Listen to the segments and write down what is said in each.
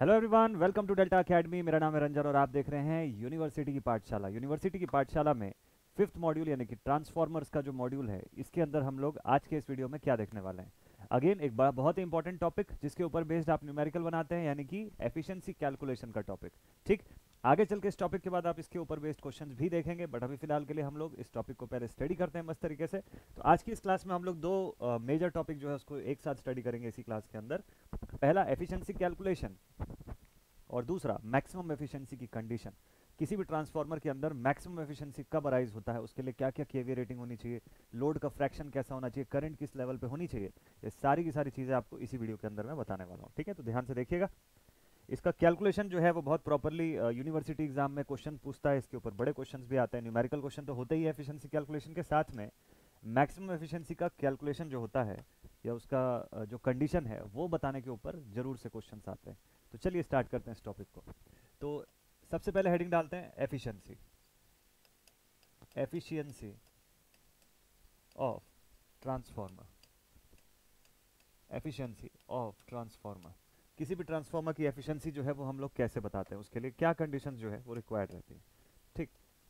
Hello everyone, welcome to Delta Academy. मेरा नाम है रंजन और आप देख रहे हैं यूनिवर्सिटी की पाठशाला। यूनिवर्सिटी की पाठशाला में फिफ्थ मॉड्यूल यानी कि ट्रांसफॉर्मर्स का जो मॉड्यूल है, इसके अंदर हम लोग आज के इस वीडियो में क्या देखने वाले हैं। अगेन एक बड़ा बहुत ही इंपॉर्टेंट टॉपिक जिसके ऊपर बेस्ड आप न्यूमेरिकल बनाते हैं, यानी कि एफिशिएंसी कैलकुलेशन का टॉपिक। ठीक, आगे चल के इस टॉपिक के बाद आप इसके ऊपर बेस्ड क्वेश्चंस भी देखेंगे, बट अभी फिलहाल के लिए हम लोग इस टॉपिक को पहले स्टडी करते हैं मस्त तरीके से। तो आज की इस क्लास में हम लोग दो मेजर टॉपिक जो है उसको एक साथ स्टडी करेंगे इसी क्लास के अंदर। पहला एफिशिएंसी कैलकुलेशन और दूसरा मैक्सिमम एफिशिएंसी की कंडीशन। किसी भी ट्रांसफार्मर के अंदर मैक्सिमम एफिशिएंसी कब अराइज होता है, उसके लिए क्या क्या केवीए रेटिंग होनी चाहिए, लोड का फ्रैक्शन कैसा होना चाहिए, करंट किस लेवल पे होनी चाहिए, ये सारी की सारी चीज़ें आपको इसी वीडियो के अंदर मैं बताने वाला हूँ। ठीक है, तो ध्यान से देखिएगा। इसका कैलकुलेशन जो है वो बहुत प्रॉपरली यूनिवर्सिटी एग्जाम में क्वेश्चन पूछता है, इसके ऊपर बड़े क्वेश्चंस भी आते हैं। न्यूमेरिकल क्वेश्चन तो होते ही है एफिशिएंसी कैलकुलेशन के, साथ में मैक्सिमम एफिशिएंसी का कैलकुलेशन जो होता है या उसका जो कंडीशन है वो बताने के ऊपर जरूर से क्वेश्चंस आते हैं। तो चलिए स्टार्ट करते हैं इस टॉपिक को। तो सबसे पहले हेडिंग डालते हैं efficiency. Efficiency of transformer. Efficiency of transformer. किसी भी ट्रांसफार्मर की एफिशिएंसी जो है वो हम लोग कैसे बताते हैं, उसके लिए क्या कंडीशन जो है वो रिक्वायर्ड रहती है। ठीक,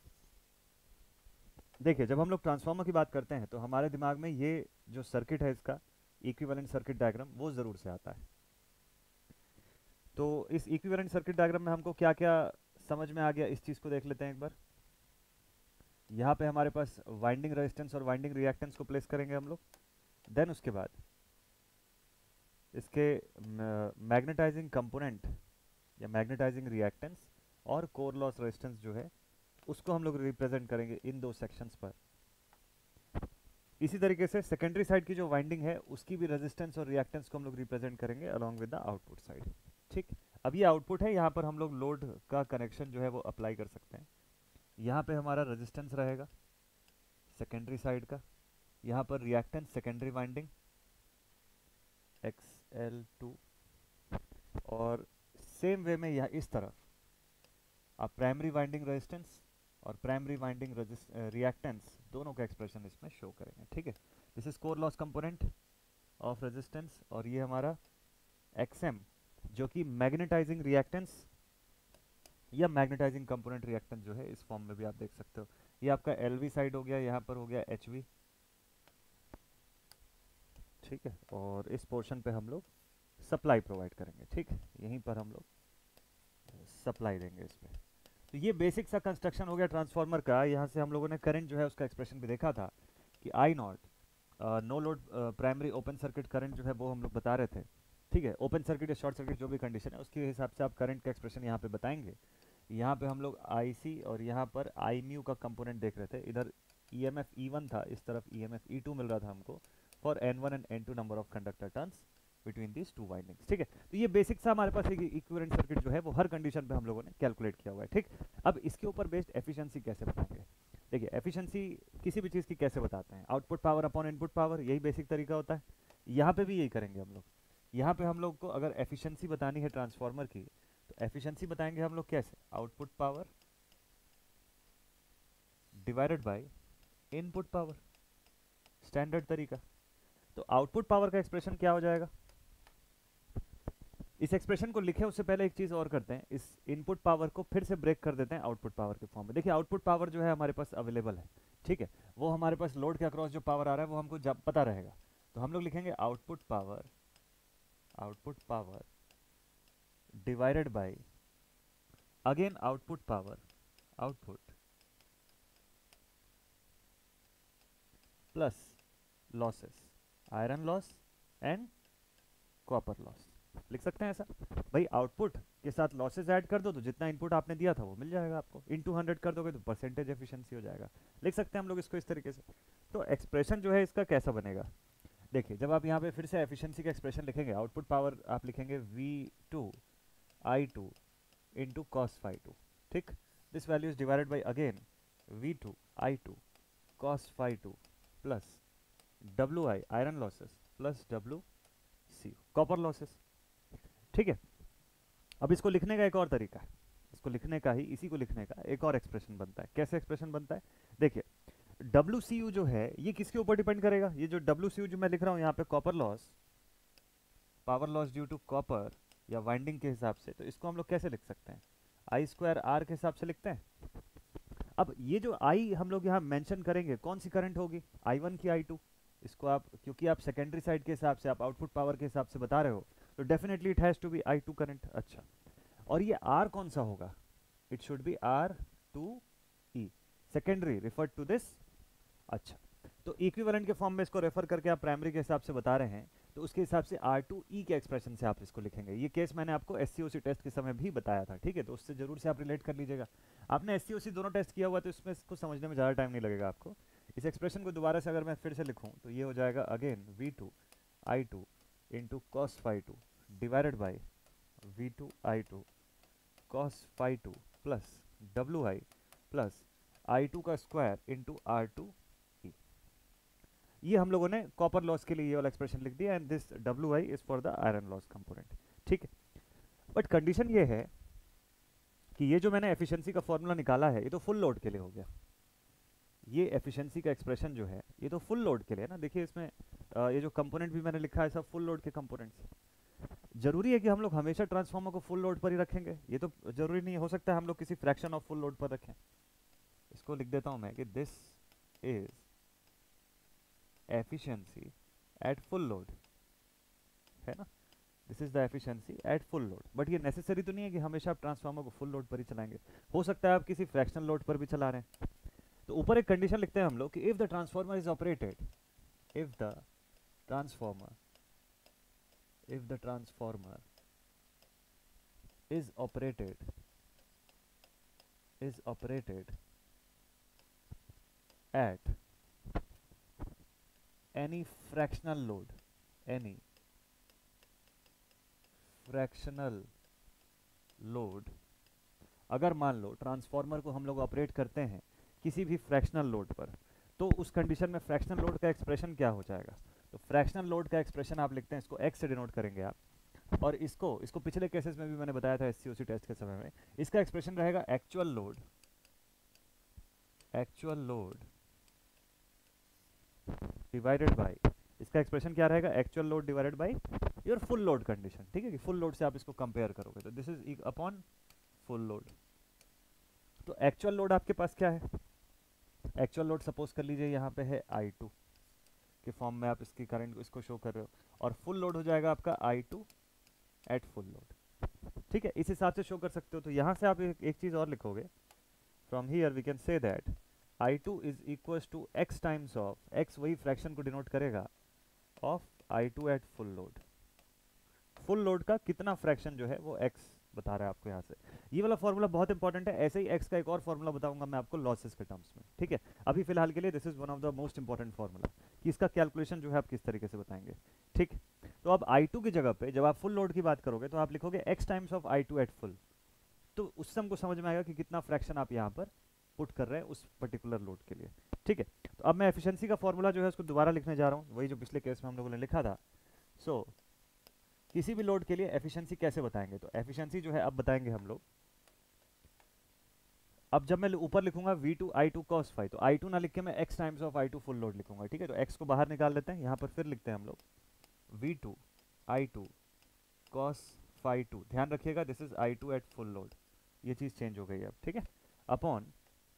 देखिए जब हम लोग ट्रांसफार्मर की बात करते हैं तो हमारे दिमाग में ये जो सर्किट है इसका इक्विवेलेंट सर्किट डायग्राम वो जरूर से आता है। तो इस इक्विवेलेंट सर्किट डायग्राम में हमको क्या क्या समझ में आ गया, इस चीज़ को देख लेते हैं एक बार। यहाँ पे हमारे पास वाइंडिंग रेजिस्टेंस और वाइंडिंग रिएक्टेंस को प्लेस करेंगे हम लोग। देन उसके बाद इसके मैग्नेटाइजिंग कंपोनेंट या मैग्नेटाइजिंग रिएक्टेंस और कोर लॉस रेजिस्टेंस जो है उसको हम लोग रिप्रेजेंट करेंगे इन दो सेक्शंस पर। इसी तरीके से सेकेंडरी साइड की जो वाइंडिंग है उसकी भी रेजिस्टेंस और रिएक्टेंस को हम लोग रिप्रेजेंट करेंगे along with the output side. ठीक, अब ये आउटपुट है, यहाँ पर हम लोग लोड का कनेक्शन जो है वो अप्लाई कर सकते हैं। यहाँ पे हमारा रेजिस्टेंस रहेगा सेकेंडरी साइड का, यहाँ पर रिएक्टेंस सेकेंडरी वाइंडिंग XL2, और सेम वे में यहाँ इस तरफ आप प्राइमरी वाइंडिंग रेजिस्टेंस और प्राइमरी वाइंडिंग रिएक्टेंस दोनों का एक्सप्रेशन इसमें शो करेंगे। ठीक है, this is core loss component of resistance, और ये हमारा XM जो कि मैग्नेटाइजिंग रिएक्टेंस या मैग्नेटाइजिंग कंपोनेंट रिएक्टेंस जो है इस फॉर्म में भी आप देख सकते हो। ये आपका LV साइड हो गया, यहाँ पर हो गया HV। ठीक है, और इस पोर्शन पे हम लोग सप्लाई प्रोवाइड करेंगे। ठीक, यहीं पर हम लोग सप्लाई देंगे इस पे। तो ये बेसिक सा कंस्ट्रक्शन हो गया ट्रांसफार्मर का। यहाँ से हम लोगों ने करंट जो है उसका एक्सप्रेशन भी देखा था कि I0 no load primary open circuit current जो है वो हम लोग बता रहे थे। ठीक है, ओपन सर्किट या शॉर्ट सर्किट जो भी कंडीशन है उसके हिसाब से आप करंट का एक्सप्रेशन यहाँ पे बताएंगे। यहाँ पे हम लोग IC और यहाँ पर I म्यू का कंपोनेंट देख रहे थे। इधर EMF E1 था, इस तरफ EMF E2 मिल रहा था हमको for N1 and N2 number of conductor turns between these two windings. ठीक है, तो ये बेसिक सा हमारे पास एक इक्विवेलेंट सर्किट जो है वो हर कंडीशन पे हम लोगों ने कैलकुलेट किया हुआ है। ठीक, अब इसके ऊपर बेस्ड एफिशिएंसी कैसे बताएंगे। देखिए एफिशिएंसी किसी भी चीज़ की कैसे बताते हैं, output power upon input power, यही बेसिक तरीका होता है। यहाँ पे भी यही करेंगे हम लोग। यहाँ पे हम लोग को अगर एफिशिएंसी बतानी है ट्रांसफार्मर की तो एफिशिएंसी बताएंगे हम लोग कैसे, output power divided by input power, standard तरीका। तो आउटपुट पावर का एक्सप्रेशन क्या हो जाएगा, इस एक्सप्रेशन को लिखे उससे पहले एक चीज और करते हैं, इस इनपुट पावर को फिर से ब्रेक कर देते हैं आउटपुट पावर के फॉर्म में। देखिए आउटपुट पावर जो है हमारे पास अवेलेबल है। ठीक है, वो हमारे पास लोड के अक्रॉस जो पावर आ रहा है वो हमको जब पता रहेगा, तो हम लोग लिखेंगे output power divided by again output power, output plus losses, iron loss and copper loss. लिख सकते हैं ऐसा, भाई आउटपुट के साथ लॉसेस ऐड कर दो तो जितना इनपुट आपने दिया था वो मिल जाएगा आपको, इनटू 100 कर दोगे तो परसेंटेज एफिशिएंसी हो जाएगा। लिख सकते हैं हम लोग इसको इस तरीके से। तो एक्सप्रेशन जो है इसका कैसा बनेगा, देखिए जब आप यहाँ पे फिर से एफिशिएंसी का एक्सप्रेशन लिखेंगे, आउटपुट पावर आप लिखेंगे V2 I2 into cos phi 2। ठीक, this value is divided by again V2 I2 cos phi 2 plus WI iron losses plus WCU copper losses. ठीक है, अब इसको लिखने का एक और तरीका है, इसको लिखने का ही, इसी को लिखने का एक और एक्सप्रेशन बनता है। कैसे एक्सप्रेशन बनता है, देखिए WCU जो है ये किसके ऊपर डिपेंड करेगा, ये जो WCU जो मैं लिख रहा हूं यहाँ पे, copper loss, power loss due to copper या वाइंडिंग के हिसाब से, तो इसको हम लोग कैसे लिख सकते हैं, आई स्क्वायर आर के हिसाब से लिखते हैं। अब ये जो आई हम लोग यहाँ मेंशन करेंगे कौन सी करंट होगी, I1 की I2, इसको आप क्योंकि आप सेकेंडरी साइड के हिसाब से आप आउटपुट पावर के हिसाब से बता रहे हो, तो definitely it has to be I2 current. अच्छा, और ये R कौन सा होगा, it should be R2E, secondary refer to this. अच्छा, तो इक्विवेलेंट के फॉर्म में इसको रेफर करके आप प्राइमरी के हिसाब से बता रहे हैं, तो उसके हिसाब से R2E के एक्सप्रेशन से आप इसको लिखेंगे। ये केस मैंने आपको SCOC टेस्ट के समय भी बताया था, ठीक है, तो उससे जरूर से आप रिलेट कर लीजिएगा। आपने SCOC दोनों टेस्ट किया हुआ, तो इसमें इसको समझने में ज़्यादा टाइम नहीं लगेगा आपको। इस एक्सप्रेशन को दोबारा से अगर मैं फिर से लिखूँ तो ये हो जाएगा again V2I2 into cos phi 2 divided by V2I2 cos phi 2 plus WI plus I2 का स्क्वायर इंटू R2E। ये हम लोगों ने कॉपर लॉस के लिए ये वाला एक्सप्रेशन लिख दिया, and this WI is for the iron loss component, ठीक है। बट कंडीशन ये है कि ये जो मैंने एफिशिएंसी का फॉर्मूला निकाला है, ये तो फुल लोड के लिए हो गया। ये एफिशिएंसी का एक्सप्रेशन जो है ये तो फुल लोड के लिए ना, देखिए इसमें ये जो कंपोनेंट भी मैंने लिखा है सब फुल लोड के कंपोनेंट्स। जरूरी है कि हम लोग हमेशा ट्रांसफार्मर को फुल लोड पर ही रखेंगे, ये तो जरूरी नहीं, हो सकता है हम लोग किसी फ्रैक्शन ऑफ फुल लोड पर रखें। इसको लिख देता हूं मैं कि this is efficiency at full load, है ना, this is the efficiency at full load. But ये नेसेसरी तो नहीं है कि हमेशा आप ट्रांसफार्मर को फुल लोड पर ही चलाएंगे, हो सकता है आप किसी फ्रैक्शनल लोड पर भी चला रहे हैं। तो ऊपर एक कंडीशन लिखते हैं हम लोग कि if the transformer is operated, if the transformer is operated at any fractional load, अगर मान लो ट्रांसफार्मर को हम लोग ऑपरेट करते हैं किसी भी फ्रैक्शनल लोड पर, तो उस कंडीशन में फ्रैक्शनल लोड का एक्सप्रेशन क्या हो जाएगा, तो फ्रैक्शनल लोड का एक्सप्रेशन आप लिखते हैं, इसको x से डिनोट करेंगे आप, और इसको पिछले केसेस में भी मैंने बताया था SCOC टेस्ट के समय में, इसका एक्सप्रेशन रहेगा एक्चुअल लोड डिवाइडेड बाय, इसका एक्सप्रेशन क्या रहेगा, actual load divided by your full load condition, ठीक है, कि फुल लोड से आप इसको कंपेयर करोगे, तो this is upon full load. तो एक्चुअल लोड आपके पास क्या है, एक्चुअल लोड सपोज कर लीजिए यहाँ पे है I2 के फॉर्म में आप इसकी करंट को इसको शो कर रहे हो, और फुल लोड हो जाएगा आपका I2 एट फुल लोड, ठीक है, इस हिसाब से शो कर सकते हो। तो यहाँ से आप एक चीज और लिखोगे, from here we can say that I2 is equals to x times of, x वही फ्रैक्शन को डिनोट करेगा, of I2 at full load. Full load का कितना फ्रैक्शन जो है वो x बता रहा है आपको यहाँ से। ये वाला फॉर्मूला बहुत इंपॉर्टेंट है, ऐसे ही x का एक और फॉर्मूला बताऊंगा मैं आपको लॉसेस के टर्म्स में, ठीक है। अभी फिलहाल के लिए this is one of the most important formula, कि इसका कैलकुलेशन जो है आप किस तरीके से बताएंगे, ठीक। तो अब I2 की जगह पे जब आप फुल लोड की बात करोगे तो आप लिखोगे x times of I2 at full, तो उससे हमको समझ में आएगा कि कितना फ्रैक्शन आप यहाँ पर पुट कर रहे हैं उस पर्टिकुलर लोड के लिए, ठीक है। तो अब मैं एफिशिएंसी का फॉर्मूला जो है उसको दोबारा लिखने जा रहा हूँ, वही जो पिछले केस में हम लोगों ने लिखा था। सो किसी भी लोड के लिए एफिशिएंसी कैसे बताएंगे, तो एफिशिएंसी जो है अब बताएंगे हम लोग, अब जब मैं ऊपर लिखूंगा V2I2 cos phi, तो I2 ना लिख के मैं x times of I2 full load लिखूंगा, ठीक है। तो x को बाहर निकाल लेते हैं, यहाँ पर फिर लिखते हैं हम लोग V2I2 cos phi 2, ध्यान रखिएगा this is I2 at full load, ये चीज चेंज हो गई अब, ठीक है, अपॉन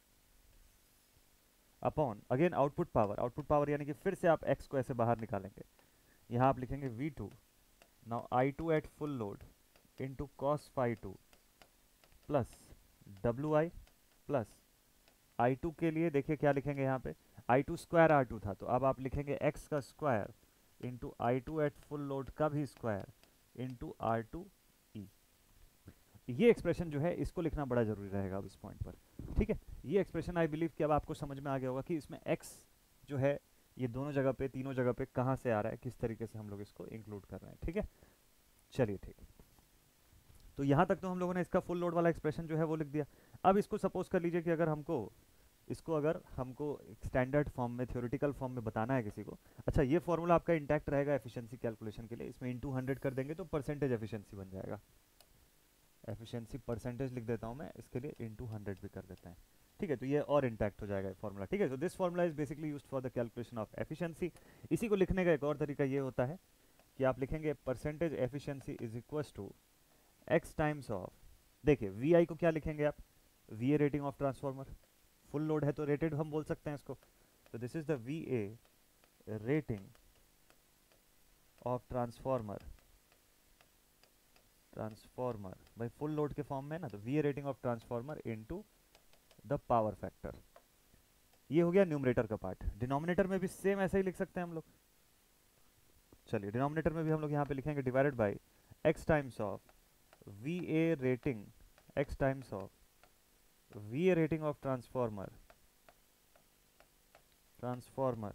अगेन आउटपुट पावर, यानी कि फिर से आप x को ऐसे बाहर निकालेंगे, यहाँ आप लिखेंगे V2 now I2 at full load into cos phi 2 plus WI plus I2 के लिए देखिए क्या लिखेंगे यहाँ पे, I2 स्क्वायर R2 था, तो अब आप लिखेंगे x का square into I2 at full load का भी स्क्वायर इंटू R2E। ये एक्सप्रेशन जो है इसको लिखना बड़ा जरूरी रहेगा अब इस पॉइंट पर, ठीक है। ये एक्सप्रेशन आई बिलीव कि अब आपको समझ में आ गया होगा कि इसमें x जो है ये दोनों जगह पे, तीनों जगह पे कहाँ से आ रहा है, किस तरीके से हम लोग इसको इंक्लूड कर रहे हैं, ठीक है। चलिए ठीक है, तो यहाँ तक तो हम लोगों ने इसका फुल लोड वाला एक्सप्रेशन जो है वो लिख दिया। अब इसको सपोज कर लीजिए कि अगर हमको स्टैंडर्ड फॉर्म में, थ्योरेटिकल फॉर्म में बताना है किसी को, अच्छा ये फॉर्मूला आपका इंटैक्ट रहेगा एफिशिएंसी कैलकुलेशन के लिए, इसमें इंटू 100 कर देंगे तो परसेंटेज एफिशिएंसी बन जाएगा, एफिशिएंसी परसेंटेज लिख देता हूँ मैं, इसके लिए इंटू 100 भी कर देते हैं, ठीक है। तो ये और इंटैक्ट हो जाएगा फॉर्मूला, ठीक है। तो this formula is basically used for the calculation of efficiency. इसी को लिखने का एक और तरीका ये होता है कि आप लिखेंगे percentage efficiency is equals to X times of, देखिए वी आई को क्या लिखेंगे आप, V A rating of transformer, full load है तो रेटेड हम बोल सकते हैं इसको, तो this is the V A rating of transformer, transformer भाई फुल लोड के फॉर्म में ना, तो V A rating of transformer into the power factor. ये हो गया न्यूमरेटर का पार्ट। डिनोमिनेटर में भी सेम ऐसा ही लिख सकते हैं हम लोग। चलिए डिनोमिनेटर में भी हम लोग यहाँ पे लिखेंगे divided by X times of V A rating, X times of V A rating of transformer, transformer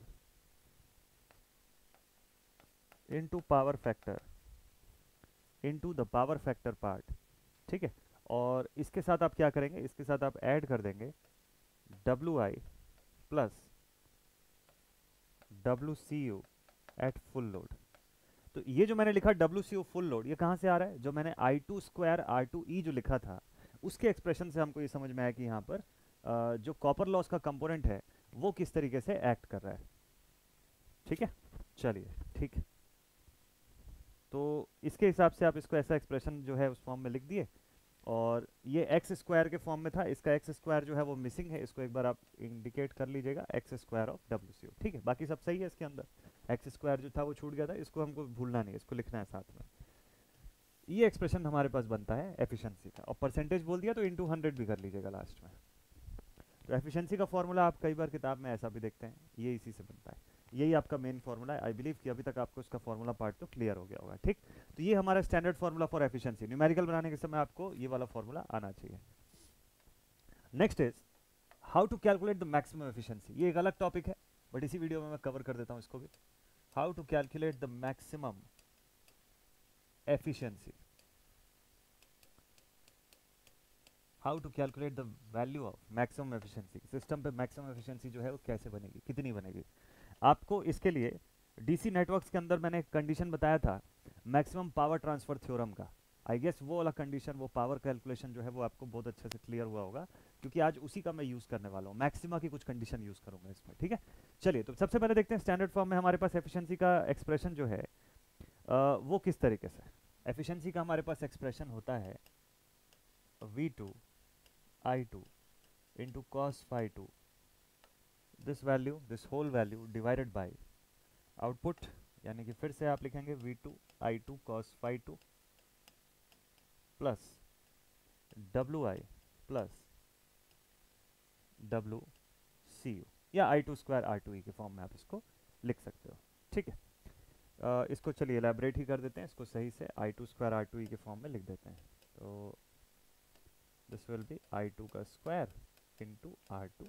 into power factor, into the power factor part. ठीक है, और इसके साथ आप क्या करेंगे, इसके साथ आप ऐड कर देंगे W I plus W C U at full load. तो ये जो मैंने लिखा W C U full load, ये कहाँ से आ रहा है, जो मैंने I two square R two E जो लिखा था उसके एक्सप्रेशन से हमको ये समझ में आया कि यहाँ पर जो कॉपर लॉस का कंपोनेंट है वो किस तरीके से एक्ट कर रहा है। ठीक है, चलिए ठीक है, तो इसके हिसाब से आप इसको ऐसा एक्सप्रेशन जो है उस फॉर्म में लिख दिए, और ये एक्स स्क्वायर के फॉर्म में था, इसका एक्स स्क्वायर जो है वो मिसिंग है, इसको एक बार आप इंडिकेट कर लीजिएगा, X square of W C U. ठीक है, बाकी सब सही है इसके अंदर, एक्स स्क्वायर जो था वो छूट गया था, इसको हमको भूलना नहीं है, इसको लिखना है साथ में। ये एक्सप्रेशन हमारे पास बनता है एफिशिएंसी का, और परसेंटेज बोल दिया तो इंटू 100 भी कर लीजिएगा लास्ट में। तो एफिशिएंसी का फॉर्मूला आप कई बार किताब में ऐसा भी देखते हैं, ये इसी से बनता है, यही आपका मेन फॉर्मूला है। आई बिलीव कि अभी तक आपको इसका फॉर्मूला पार्ट तो क्लियर हो गया होगा। ठीक, तो ये हमारा standard formula for efficiency, numerical बनाने के समय आपको ये वाला फॉर्मूला आना चाहिए। Next is how to calculate the maximum efficiency. ये एक अलग टॉपिक है, बट इसी वीडियो में मैं कवर कर देता हूँ इसको भी। How to calculate the maximum efficiency, how to calculate the value of maximum efficiency. System पे मैक्सिमम एफिशिएंसी जो है वो कैसे बनेगी, कितनी बनेगी। आपको इसके लिए डीसी नेटवर्क्स के अंदर मैंने एक कंडीशन बताया था मैक्सिमम पावर ट्रांसफर थ्योरम का। आई गेस वो वाला कंडीशन, वो पावर कैलकुलेशन जो है वो आपको बहुत अच्छे से क्लियर हुआ होगा, क्योंकि आज उसी का मैं यूज करने वाला हूँ, मैक्सिमा की कुछ कंडीशन यूज करूंगा इसमें। ठीक है, चलिए तो सबसे पहले देखते हैं स्टैंडर्ड फॉर्म में हमारे पास एफिशिएंसी का एक्सप्रेशन जो है वो किस तरीके से। एफिशिएंसी का हमारे पास एक्सप्रेशन होता है V2 I2 into cos phi 2, this value, this whole value divided by output, यानी कि फिर से आप लिखेंगे V2 I2 cos phi 2 plus WI plus WCU, या I2 स्क्वायर R2E के फॉर्म में आप इसको लिख सकते हो। ठीक है, इसको चलिए एलैबोरेट ही कर देते हैं, इसको सही से I2 स्क्वायर R2E के फॉर्म में लिख देते हैं। तो दिस विल बी I2 का square into R2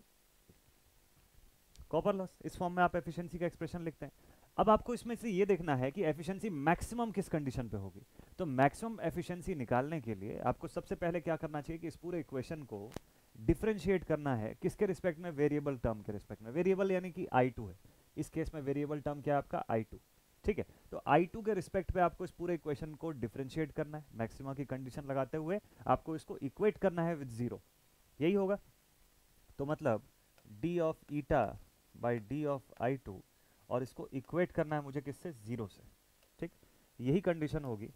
copper loss. इस फॉर्म में आप एफिशिएंसी का एक्सप्रेशन लिखते हैं। अब आपको इसमें से ये देखना है कि एफिशिएंसी मैक्सिमम किस कंडीशन पे होगी। तो मैक्सिमम एफिशिएंसी निकालने के लिए आपको सबसे पहले क्या करना चाहिए कि इस पूरे इक्वेशन को डिफरेंशिएट करना है, किसके रिस्पेक्ट में, वेरिएबल टर्म के रिस्पेक्ट में। वेरिएबल यानी कि I2 है, इस केस में वेरिएबल टर्म क्या है आपका I2। ठीक है, तो I2 के रिस्पेक्ट पे आपको इस पूरे इक्वेशन को डिफरेंशिएट करना है, मैक्सिमा की कंडीशन लगाते हुए आपको इसको इक्वेट करना है विद जीरो, यही होगा। तो मतलब d of eta by D of I2, और इसको इक्वेट करना है मुझे किससे, जीरो से। ठीक, यही कंडीशन होगी।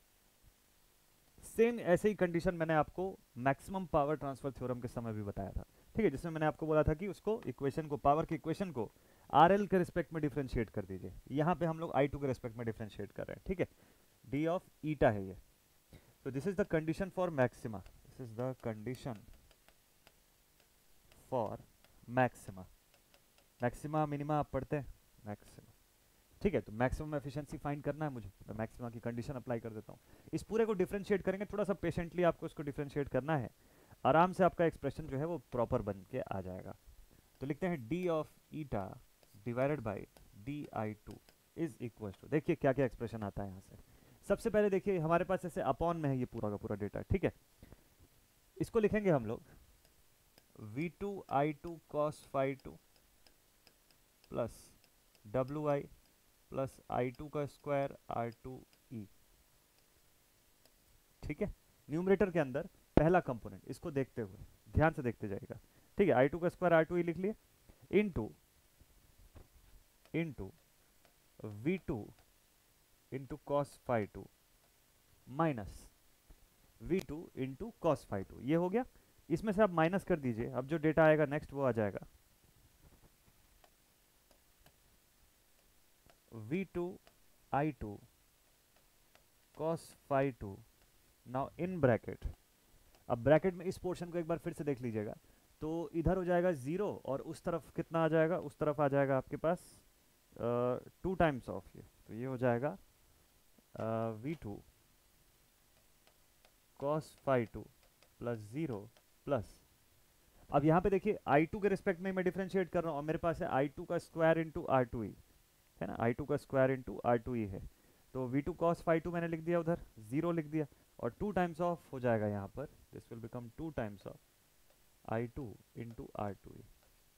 सेम ऐसे ही कंडीशन मैंने आपको मैक्सिमम पावर ट्रांसफर थ्योरम के समय भी बताया था। ठीक है, जिसमें मैंने आपको बोला था कि उसको इक्वेशन को, पावर की इक्वेशन को RL के रिस्पेक्ट में डिफरेंशिएट कर दीजिए। यहाँ पे हम लोग I2 के रिस्पेक्ट में डिफरेंशिएट कर रहे हैं। ठीक है, d ऑफ ईटा है ये। तो this is the condition for maxima, this is the condition for maxima. Maxima minima आप पढ़ते हैं, मैक्सिमा। ठीक है, तो मैक्सिमम एफिशिएंसी फाइंड करना है मुझे, मैं मैक्सिमा की कंडीशन अप्लाई कर देता हूँ। इस पूरे को डिफरेंशिएट करेंगे, थोड़ा सा पेशेंटली आपको इसको डिफरेंशिएट करना है, आराम से आपका एक्सप्रेशन जो है वो प्रॉपर बन के आ जाएगा। तो लिखते हैं d of eta divided by di2 is equal to, देखिए क्या क्या एक्सप्रेशन आता है यहाँ से। सबसे पहले देखिए हमारे पास ऐसे अपॉन में है ये पूरा का पूरा डेटा। ठीक है, इसको लिखेंगे हम लोग V2 I2 cos phi 2 plus WI plus I2 का स्क्वायर R2E। ठीक है, न्यूमरेटर के अंदर पहला कंपोनेंट, इसको देखते हुए ध्यान से देखते जाएगा। ठीक है, I2 का स्क्वायर R2E लिख लिए, into V2 into cos phi 2 minus V2 into cos phi two, ये हो गया। इसमें से आप माइनस कर दीजिए, अब जो डेटा आएगा नेक्स्ट वो आ जाएगा V2 I2 cos phi two, now in bracket. अब ब्रैकेट में इस पोर्शन को एक बार फिर से देख लीजिएगा, तो इधर हो जाएगा 0 और उस तरफ कितना आ जाएगा, उस तरफ आ जाएगा आपके पास 2 टाइम्स ऑफ ये, तो ये हो जाएगा V2 cos phi two plus 0 plus, अब यहाँ पे देखिए I2 के रिस्पेक्ट में मैं डिफरेंशिएट कर रहा हूँ और मेरे पास है I2 का square into R two E, है ना, I2 का square into R two E है, तो V2 cos फाई टू मैंने लिख दिया, उधर 0 लिख दिया, और 2 टाइम्स ऑफ हो जाएगा यहाँ पर, this will become 2 times of I2 into R two E.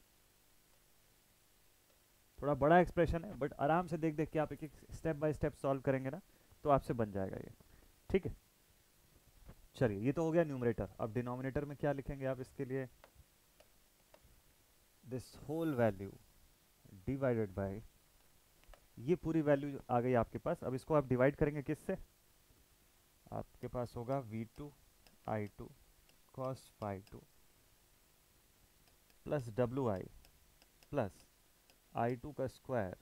थोड़ा बड़ा एक्सप्रेशन है बट आराम से देख देख के आप एक एक स्टेप बाय स्टेप सॉल्व करेंगे ना तो आपसे बन जाएगा ये, ठीक है। चलिए ये तो हो गया न्यूमरेटर, अब डिनोमिनेटर में क्या लिखेंगे आप इसके लिए, this whole value divided by, ये पूरी वैल्यू आ गई आपके पास। अब इसको आप डिवाइड करेंगे किससे, आपके पास होगा V2 I2 cos phi two plus WI plus I2 का स्क्वायर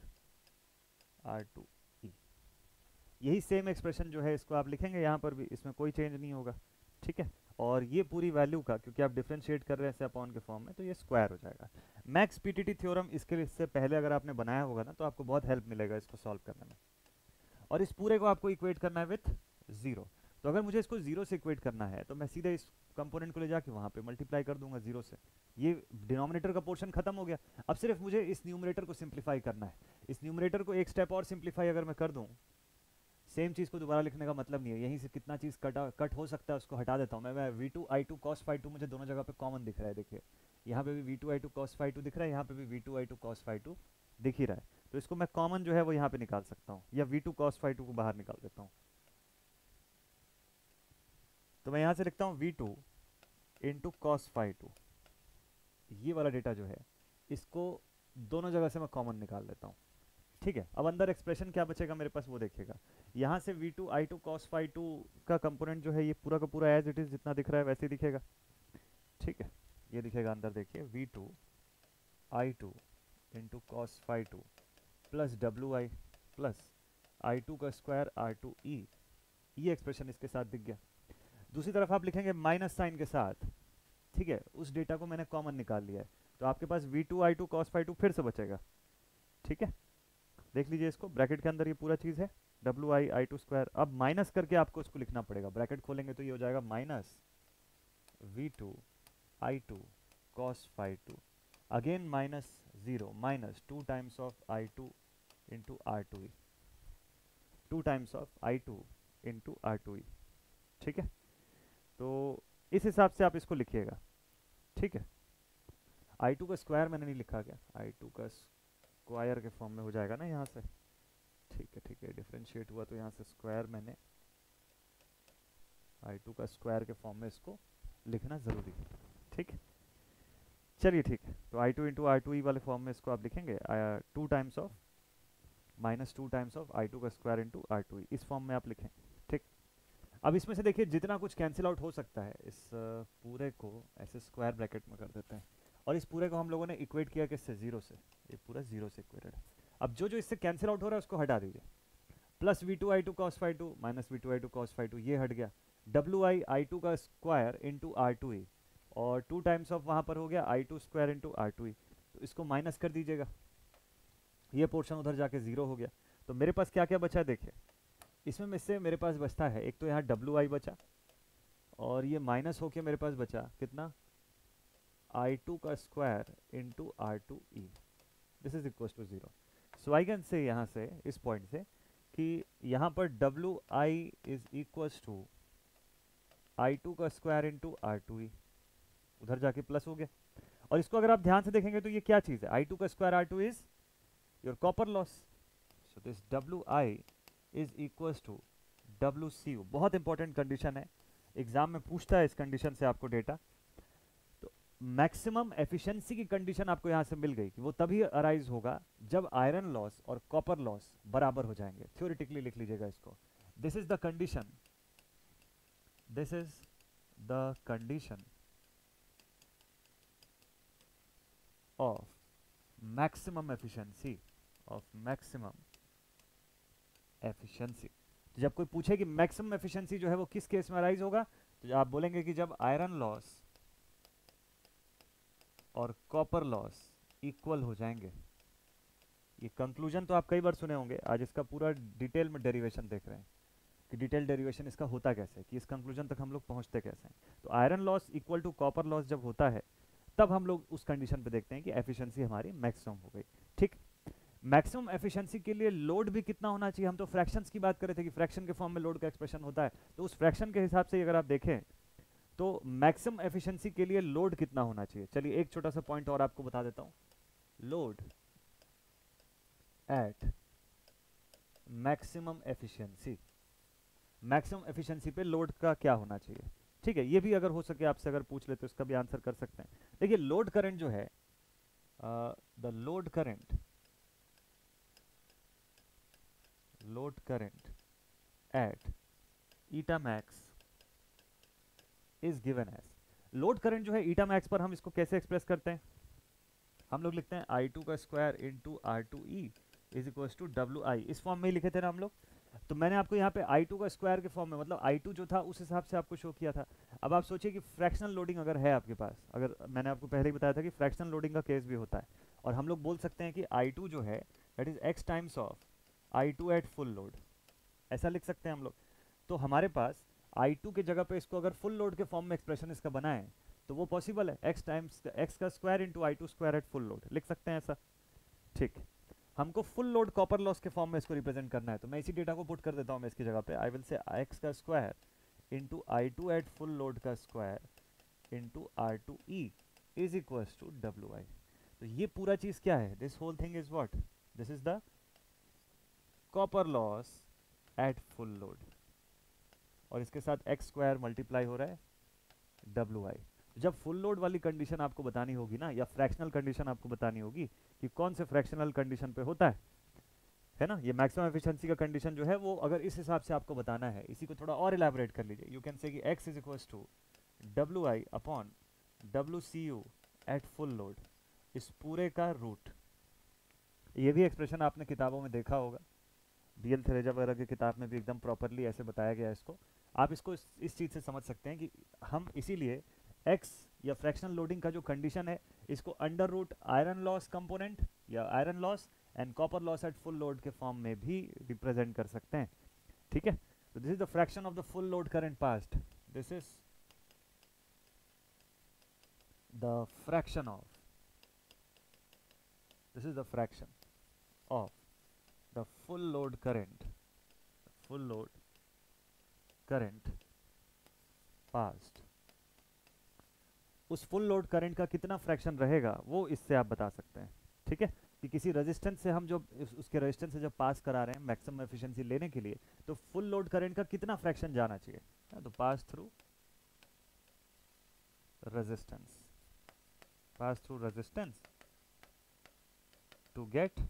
R2E। यही सेम एक्सप्रेशन जो है इसको आप लिखेंगे यहाँ पर भी, इसमें कोई चेंज नहीं होगा, ठीक है। और ये पूरी वैल्यू का, क्योंकि आप डिफरेंशिएट कर रहे हैं अपॉन के फॉर्म में, तो ये स्क्वायर हो जाएगा। मैक्स पीटीटी थ्योरम इसके लिए, इससे पहले अगर आपने बनाया होगा ना तो आपको बहुत हेल्प मिलेगा इसको सॉल्व करने में। और इस पूरे को आपको इक्वेट करना है विथ 0, तो अगर मुझे इसको 0 से इक्वेट करना है तो मैं सीधे इस कंपोनेंट को ले जाके वहाँ पे मल्टीप्लाई कर दूंगा 0 से, ये डिनोमिनेटर का पोर्शन खत्म हो गया। अब सिर्फ मुझे इस न्यूमरेटर को सिंप्लीफाई करना है, इस न्यूमरेटर को एक स्टेप और सिंप्लीफाई अगर मैं कर दूँ, सेम चीज़ को दोबारा लिखने का मतलब नहीं है, यहीं से कितना चीज़ कट हो सकता है उसको हटा देता हूँ मैं V2 I2 cos phi to मुझे दोनों जगह पे कॉमन दिख रहा है, देखिए यहाँ पे भी V2 I2 cos phi to दिख रहा है, यहाँ पे भी V2 I2 cos phi to दिख ही रहा है, तो इसको मैं कॉमन जो है वो यहाँ पे निकाल सकता हूँ, या V2 cos फाई टू को बाहर निकाल देता हूँ। तो मैं यहाँ से लिखता हूँ V2 into cos phi two, ये वाला डेटा जो है इसको दोनों जगह से मैं कॉमन निकाल लेता हूँ, ठीक है। अब अंदर एक्सप्रेशन क्या बचेगा मेरे पास वो देखिएगा, यहाँ से V2 I2 cos phi two का कंपोनेंट जो है ये पूरा का पूरा एज इट इज जितना दिख रहा है वैसे ही दिखेगा, ठीक है। ये दिखेगा अंदर, देखिए V2 I2 into cos phi two plus WI plus I2 का स्क्वायर R2E, ये एक्सप्रेशन इसके साथ दिख गया। दूसरी तरफ आप लिखेंगे माइनस साइन के साथ, ठीक है, उस डेटा को मैंने कॉमन निकाल लिया है, तो आपके पास V2 I2 cos phi to फिर से बचेगा, ठीक है। देख लीजिए इसको, ब्रैकेट के अंदर ये पूरा चीज़ है WI I2 स्क्वायर, अब माइनस करके आपको इसको लिखना पड़ेगा, ब्रैकेट खोलेंगे तो ये हो जाएगा minus V2 I2 cos phi two, again minus 0 minus 2 times of I2 into R2E, 2 times of I2 into R2E, ठीक है। तो इस हिसाब से आप इसको लिखिएगा, ठीक है। I2 का स्क्वायर मैंने नहीं लिखा, क्या I2 का स्क्वायर के फॉर्म में हो जाएगा ना यहाँ से, ठीक है, डिफरेंशिएट हुआ तो यहाँ से स्क्वायर मैंने I2 का स्क्वायर के फॉर्म में इसको लिखना ज़रूरी है, ठीक है। चलिए ठीक है, तो I2 इंटू R2E वाले फॉर्म में इसको आप लिखेंगे 2 times of minus 2 times of I2 का स्क्वायर इंटू R2E, इस फॉर्म में आप लिखें, ठीक। अब इसमें से देखिए जितना कुछ कैंसिल आउट हो सकता है, इस पूरे को ऐसे स्क्वायर ब्रैकेट में कर देते हैं, और इस पूरे को हम लोगों ने इक्वेट किया किससे, 0 से, ये पूरा 0 से इक्वेटेड है। अब जो जो इससे कैंसिल आउट हो रहा है उसको हटा दीजिए, plus V2 I2 cos phi two minus V2 I2 cos phi two, ये हट गया, WI I2 का स्क्वायर इंटू R2E, और 2 टाइम्स ऑफ वहाँ पर हो गया I2 स्क्वायर इंटू R2E, तो इसको माइनस कर दीजिएगा, ये पोर्शन उधर जाके 0 हो गया। तो मेरे पास क्या क्या बचा देखिए, इसमें में से मेरे पास बचता है, एक तो यहाँ WI बचा, और ये माइनस होके मेरे पास बचा कितना, I2 का square into R2E, this is equal to 0। So I can say यहाँ से इस पॉइंट से कि यहाँ पर WI is equal to I2 का स्क्वायर इंटू R2E, उधर जाके प्लस हो गया। और इसको अगर आप ध्यान से देखेंगे तो ये क्या चीज़ है, I2 का square R2 is your copper loss, so this WI is equal to WCU, बहुत इंपॉर्टेंट कंडीशन है, एग्जाम में पूछता है इस कंडीशन से आपको डेटा। तो मैक्सिमम एफिशिएंसी की कंडीशन आपको यहाँ से मिल गई कि वो तभी अराइज होगा जब आयरन लॉस और कॉपर लॉस बराबर हो जाएंगे, थ्योरेटिकली लिख लीजिएगा इसको, this is the condition this is the condition of maximum efficiency, of maximum efficiency. तो जब कोई पूछे कि मैक्सिमम एफिशिएंसी जो है वो किस केस में अराइज होगा, तो आप बोलेंगे कि जब आयरन लॉस और कॉपर लॉस इक्वल हो जाएंगे। ये कंक्लूजन तो आप कई बार सुने होंगे, आज इसका पूरा डिटेल में डेरिवेशन देख रहे हैं कि डिटेल डेरिवेशन इसका होता कैसे है, कि इस कंक्लूजन तक हम लोग पहुंचते कैसे हैं। तो iron loss equal to copper loss जब होता है, तब हम लोग उस कंडीशन पे देखते हैं कि एफिशिएंसी हमारी मैक्सिमम हो गई। ठीक, मैक्सिमम एफिशिएंसी के लिए लोड भी कितना होना चाहिए, हम तो फ्रैक्शंस की बात कर रहे थे कि फ्रैक्शन के फॉर्म में लोड का एक्सप्रेशन होता है, तो उस फ्रैक्शन के हिसाब से अगर आप देखें तो मैक्सिमम एफिशिएंसी के लिए लोड कितना होना चाहिए। चलिए एक छोटा सा पॉइंट और आपको बता देता हूं, load at maximum efficiency, maximum efficiency पे लोड का क्या होना चाहिए। ठीक है, ये भी अगर हो सके आपसे अगर पूछ ले तो इसका भी आंसर कर सकते हैं। देखिए लोड करंट जो है, the load current at eta max is given as, load current जो है ईटा मैक्स पर हम इसको कैसे एक्सप्रेस करते हैं, हम लोग लिखते हैं I2 का square into R2E is equal to WI, इस फॉर्म में ही लिखे थे ना हम लोग। तो मैंने आपको यहाँ पे I2 का स्क्वायर के फॉर्म में, मतलब I2 जो था उस हिसाब से आपको शो किया था। अब आप सोचिए कि फ्रैक्शनल लोडिंग अगर है आपके पास, अगर मैंने आपको पहले ही बताया था कि फ्रैक्शनल लोडिंग का केस भी होता है, और हम लोग बोल सकते हैं कि I2 जो है that is x times of I2 at full load, ऐसा लिख सकते हैं हम लोग। तो हमारे पास I2 की जगह पे इसको अगर फुल लोड के फॉर्म में एक्सप्रेशन इसका बनाएं तो वो पॉसिबल है, x टाइम्स x का square into I2 square at full load लिख सकते हैं ऐसा। ठीक, हमको फुल लोड कॉपर लॉस के फॉर्म में इसको रिप्रेजेंट करना है, तो मैं इसी डेटा को पुट कर देता हूँ मैं इसकी जगह पे, आई विल से x का square into I2 at full load का square into R2E is equal to WI। तो ये पूरा चीज क्या है, this whole thing is what, this is the copper loss at full load, और इसके साथ x स्क्वायर मल्टीप्लाई हो रहा है WI। जब फुल लोड वाली कंडीशन आपको बतानी होगी ना, या फ्रैक्शनल कंडीशन आपको बतानी होगी कि कौन से फ्रैक्शनल कंडीशन पे होता है ना, ये मैक्सिमम एफिशिएंसी का कंडीशन जो है वो अगर इस हिसाब से आपको बताना है, इसी को थोड़ा और इलैबोरेट कर लीजिए, यू कैन से कि x is equals to WI upon WCU at full load, इस पूरे का रूट। ये भी एक्सप्रेशन आपने किताबों में देखा होगा, BL थेरेजा वगैरह की किताब में भी एकदम प्रॉपरली ऐसे बताया गया है इसको। आप इसको इस चीज़ से समझ सकते हैं कि हम इसीलिए x या फ्रैक्शनल लोडिंग का जो कंडीशन है इसको under root iron loss component या iron loss and copper loss at full load के फॉर्म में भी रिप्रेजेंट कर सकते हैं। ठीक है, तो this is the fraction of the full load current passed, this is the fraction of, this is the fraction of the full load current passed. उस फुल लोड करंट का कितना फ्रैक्शन रहेगा वो इससे आप बता सकते हैं। ठीक है, कि किसी रेजिस्टेंस से हम जो उसके रेजिस्टेंस से जब पास करा रहे हैं मैक्सिमम एफिशिएंसी लेने के लिए, तो फुल लोड करंट का कितना फ्रैक्शन जाना चाहिए, तो pass through resistance to get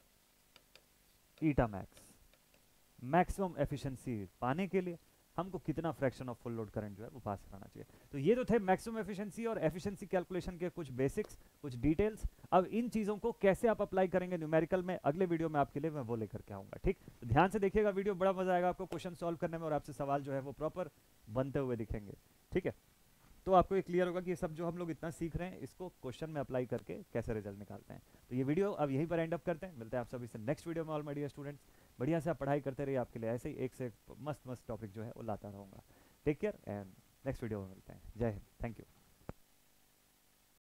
eta max, maximum efficiency पाने के लिए हमको कितना fraction of full load current जो है वो पास कराना चाहिए। तो ये तो थे मैक्सिमम एफिशिएंसी और एफिशिएंसी कैलकुलेशन के कुछ बेसिक्स, कुछ डिटेल्स। अब इन चीज़ों को कैसे आप अप्लाई करेंगे न्यूमेरिकल में, अगले वीडियो में आपके लिए मैं वो लेकर के आऊँगा। ठीक, तो ध्यान से देखिएगा वीडियो, बड़ा मजा आएगा आपको क्वेश्चन सॉल्व करने में और आपसे सवाल जो है वो प्रॉपर बनते हुए दिखेंगे। ठीक है, तो आपको ये क्लियर होगा कि ये सब जो हम लोग इतना सीख रहे हैं इसको क्वेश्चन में अप्लाई करके कैसे रिजल्ट निकालते हैं। तो ये वीडियो अब यहीं पर एंड अप करते हैं, मिलते हैं आप सभी से नेक्स्ट वीडियो में। ऑल माय डियर स्टूडेंट्स, बढ़िया से आप पढ़ाई करते रहिए, आपके लिए ऐसे ही एक से एक मस्त मस्त टॉपिक जो है वो लाता रहूँगा। Take care and next video में मिलते हैं। जय हिंद, थैंक यू।